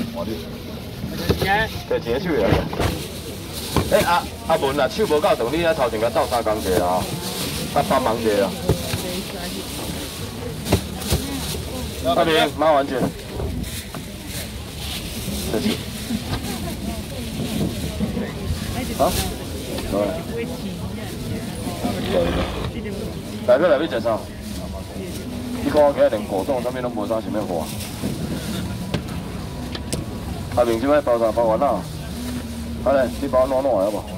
换你。摕钱手来。阿文啊，手无够长，你啊头前甲斗3工者啦，甲帮忙者啦。阿明，麻烦一下。谢谢。好。来个来要食啥？你看我今日连果冻啥物拢无啥，想要花。阿明，即摆包啥包完啦？好嘞，你包暖暖的好无？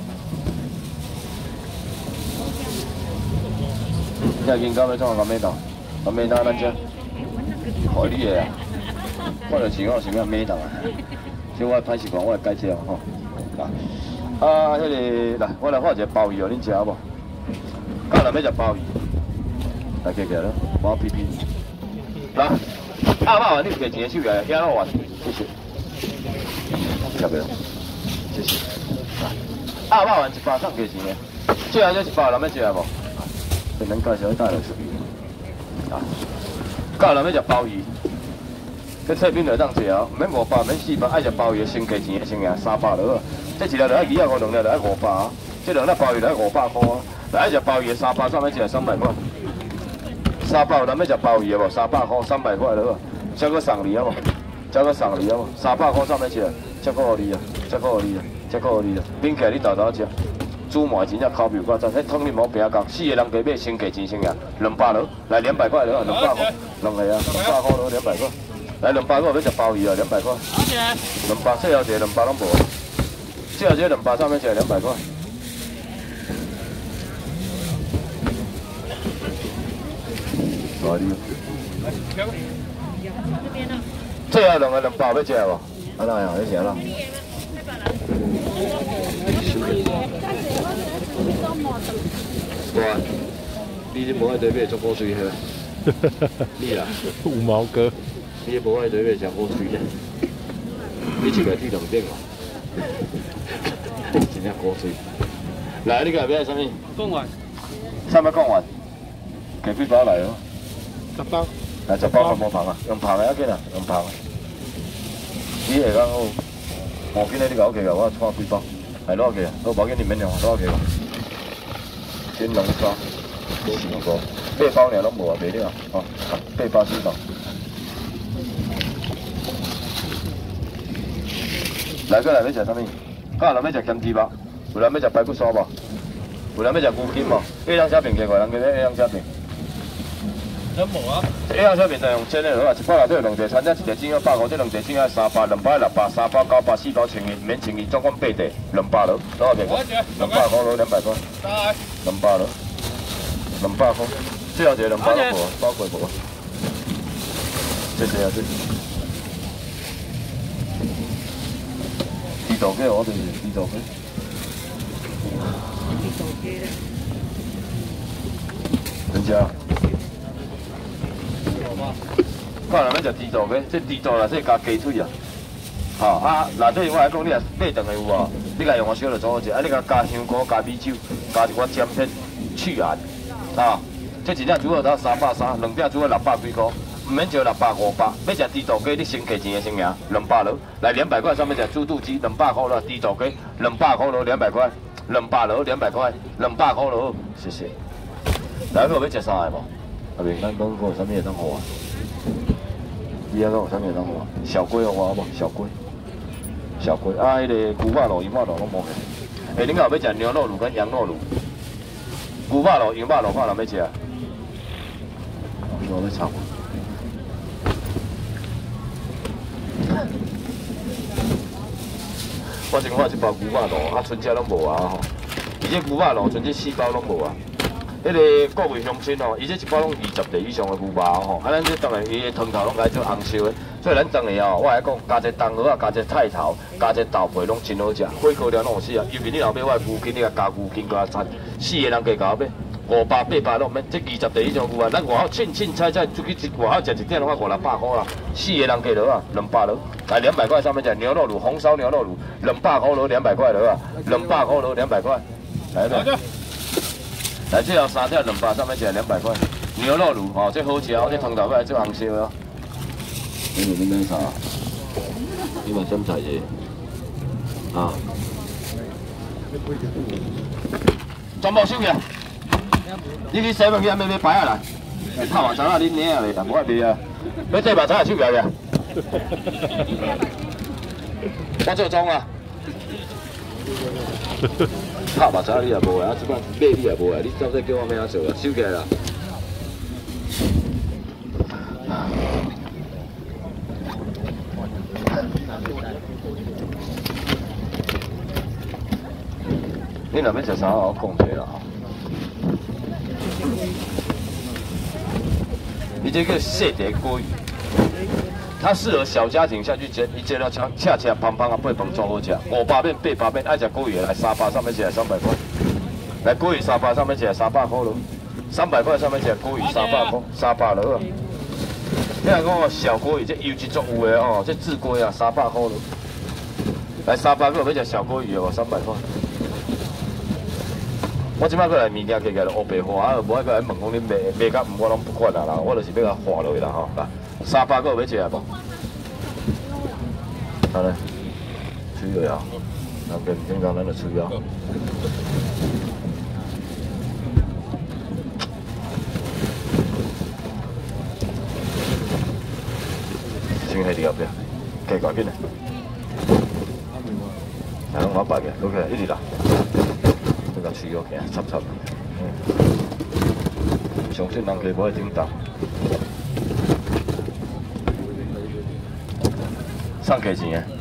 你若研究要创干咩档？干咩档咱只？害你的啊！我就想我想要咩档啊？所以我歹习惯，我会改这吼。啊，迄个来，我来画一个鲍鱼哦，恁食好无？到人要食鲍鱼，来起起来咯，我比比。来，阿爸你摕钱手来，遐老完，谢谢。吃不了，谢谢。阿爸完1包送几钱的？这还是1包，人要食无？跟恁介绍带落去。啊，到人要食鲍鱼。这菜品就当食哦，免5包，免4包，爱食鲍鱼的先价钱的先赢300落。这一条就爱250，2条就爱500啊。这2粒鲍鱼就爱500块啊。爱食鲍鱼的3包，上面一300块。3包咱要食鲍鱼的无？300块，300块落。再搁送你好无？再搁送你好无？300块上面一，再搁互你啊，再搁互你啊，再搁互你啊。顶起来你豆豆食。煮糜真正口味够赞，迄汤你无平讲，4个人加买先价钱先赢，200落，来200块落，200块，2个啊，200块落200块。来200块要食鲍鱼啊，200块。200，最后一个200拢无。最后一个200上面一个200块。哪里？最后2个200要食无？啊哪样？要食啦？对，你这无爱对面做好水喝。你啦， 五毛哥。 你无爱对面食好水咧，你一个剃2顶嘛？真正好水。来，你个要啥物？ 讲完。 啥物讲完？摕几包来哦 ？10包。 来10包无芳啊，用芳的要紧啊，用芳的。你下讲好，我今日你甲我摕个，我带几包，来攞去啊，好无紧你免用，攞去。金龙沙，4个，8包尔拢无啊，袂了哦，8包4包。来个来要食啥物？有人要食咸猪肉，有人要食排骨酥无？有人要食牛筋无 ？A 两小饼几块？人叫咩 A 两小饼？ 真无啊 ！A 两小饼就用煎的好啊，1包内底有2个餐，这一个煎要100块，这2个煎要3包，2包600，3包9包，4包1000，免1000，总共8袋，200落，多少钱？200块落200块，200落，200块，最后一个200都无，包过无？谢谢啊，谢谢。地道鸡我就是地道鸡。人家。看人要食猪肚鸡，这猪肚内底加鸡腿啊，吼啊，内底我来讲，你若买顿的有无？你甲用我烧就做好食，啊，你甲加香菇、加米酒、加一寡姜片去盐，啊，这一只煮好到330，2只煮到600几块，唔免招600、500，要食猪肚鸡，你先价钱的先赢，200落，来200块上面食猪肚鸡，200块落猪肚鸡，200块落200块，200落200块，200块落，谢谢。来个要食啥个无？阿明，咱讲有啥物会当好啊？你还讲有啥物会当好啊？小龟有我无？小龟，小龟啊，迄个牛肉卤、羊肉卤拢无去。恁后要食牛肉卤跟羊肉卤，牛肉卤、羊肉卤，看人要食啊？我要炒。我先看1包牛肉卤，啊，剩只拢无啊吼。伊这牛肉卤剩这4包拢无啊。迄个各位乡亲吼，伊这1包拢20粒以上的牛肉吼，啊，咱这当然伊的汤头拢该做红烧的，所以咱当然吼，我来讲加一冬蚵仔，加一菜头，加一豆皮拢真好食，火锅料拢有死啊。尤其你后尾我的牛筋，你甲加牛筋加菜，4个人加买500、800拢免，这20粒以上牛啊，咱外口凊彩出去外口食一点拢要500、600块啦，4个人加落啊，200落，来200块上面食牛肉卤，红烧牛肉卤，200块落200块落啊，200块落200块，来没？来，这条3条200，上面一个200块。牛肉卤，哦，这好食哦，这汤头要来做红烧哦。你买啥？ 你嘛点菜者？啊，全部收起来。你去洗物件买摆下来，拍目睭啊，恁娘嘞，无爱卖啊，要缀目睭啊收起来个。我做庄啊。拍目睭你也无啊，即摆买你也无啊，你到底叫我咩啊做啊？收起来啦。 你若要食啥，我讲者啦。你这个细碟锅鱼，它适合小家庭下去煎，一煎了恰恰胖胖啊，八饭做好食，500面、800面，爱食锅鱼的来300上面起来300块，来锅鱼300上面起来300块咯，300块上面起来锅鱼300块，300了啊。你若讲小锅鱼，这油脂足有的哦，这炙锅啊300块咯，来300块要食小锅鱼哦，300块。 我即摆过来物件加起来就乌白花，啊，无爱过来问讲恁卖甲毋，我拢不管啦，我就是要甲划落去啦吼。来，300个要食无？好嘞，吹了啊，那边平常咱就吹啊。先下伫后壁，加快紧嘞。来，我摆个，OK，一直来。 甲吹好行，插插。相信人家无会顶当。送价钱诶？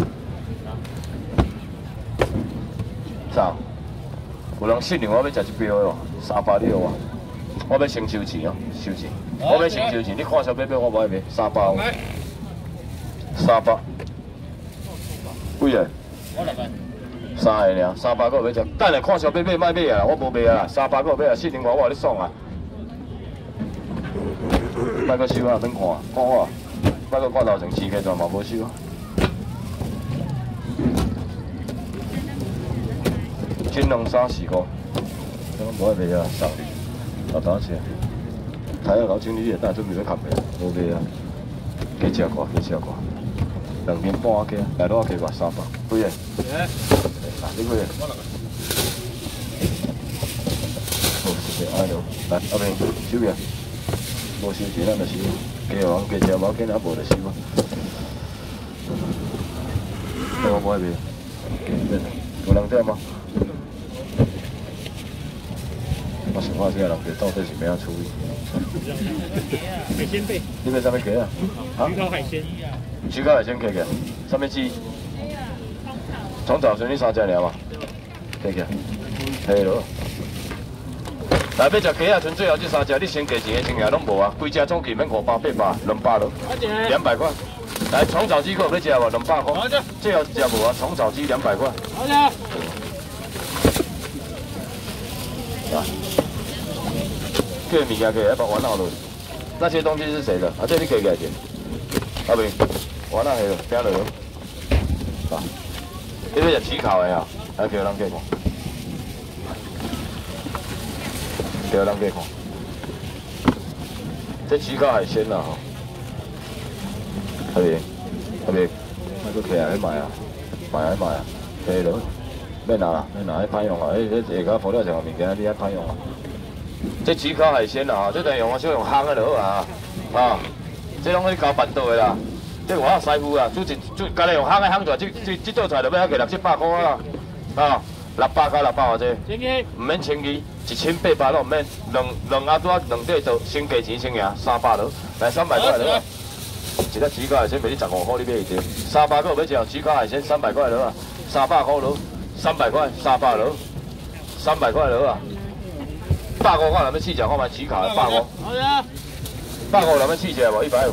啥？有人信任我要食一标哦，360啊！我要先收钱哦，收钱。我要先收钱，你看小买我无爱卖，300哦。300。几个？我6个。 3个尔，300个要食，等下看小买卖卖啊，我无卖啊，300个买啊，信任我，我你爽啊！卖个收啊，免看，看我，卖个看头前4个全嘛无收啊。斤两30块，我无爱卖啊，送你，老打起，台下老经理也带准备要砍卖，无卖啊，加吃看，加吃看，2斤半加，来多加偌300，几个？你几个？我6个。好，谢谢，来阿明收起，无收钱咱就收，加完加吃无要紧，啊无就收啊。我无爱卖，有人点吗？我想看这个人家到底是怎样处理。 海鲜贝。 你买啥物鸡啊？啊？ 焗烤海鲜。 焗烤海鲜客个，啥物鸡？ 从早剩你3只尔嘛，起起，嘿咯。来要食鸡啊，剩最后这3只，你先价钱的钱也拢无啊，规只总计免500、800、200咯，200块。来，虫草鸡块要食无？200块。最后一只无啊，虫草鸡200块。好的。啊，这物件可以要把玩好了。那些东西是谁的？啊，这你可以给钱。阿明，玩那个，听了啊。 你要食焗烤的啊，来叫人过看，叫人过看。这焗烤海鲜啦吼，阿明，那个起来去卖啊，卖啊，可以咯，免拿啦，迄歹用啊，迄下骹涂料上个物件，你遐歹用啊。这焗烤海鲜啦，这等用我少用烘的就好啊，啊，这拢去搞板豆的啦。 这我师傅啊，家己用烘的烘出来，这道菜就要价600-700块啊，啊，600加600偌济，唔免1200，1800都唔免，两阿多2块做，先价钱先赢，300咯，来300块咯啊，一只焗烤海鲜卖你15块，你买一只，300个要食焗烤海鲜300块咯啊，300块咯，300块，300咯，300块咯啊，150块，咱要试食看卖焗烤的150，好呀，150咱要试食无150。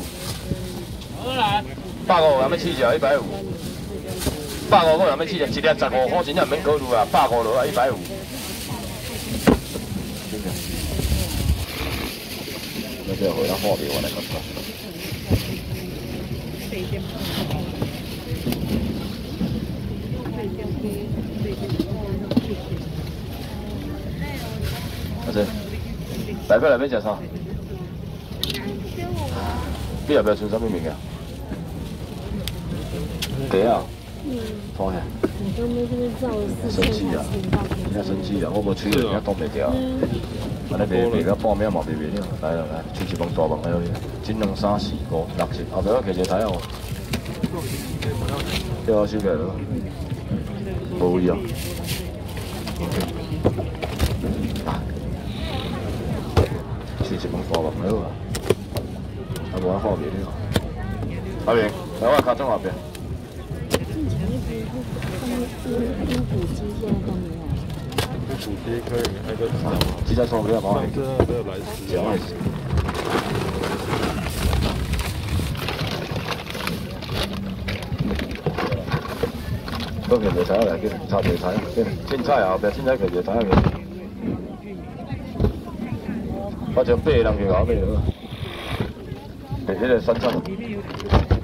150咱要试食150，150个咱要试食，一粒15块，真正唔免考虑啊，150落啊150。那这回来货币我来看看。阿姐，来过来要食啥？你后壁剩啥物物件？ 对啊， 嗯， 拖下， 你刚刚这边照了4 生气啊，你要生气啊，我无吹，人家挡袂掉。安尼卖到半暝嘛卖袂了，来来，吹一饭大饭来去，1、2、3、4、5、6、7，后壁我摕一个台哦，叫我收起来了，无位啊。吹一饭大饭来好啊，啊无我好袂了。阿明，来我脚掌后壁。 进前面阴补机现在都没有。 主题可以那个机在窗不要忙， 这没有来时脚也是。都给热菜来，给炒热菜，给凊彩啊，后壁凊彩给热菜给。我将8个人去搞买了，买迄个酸菜。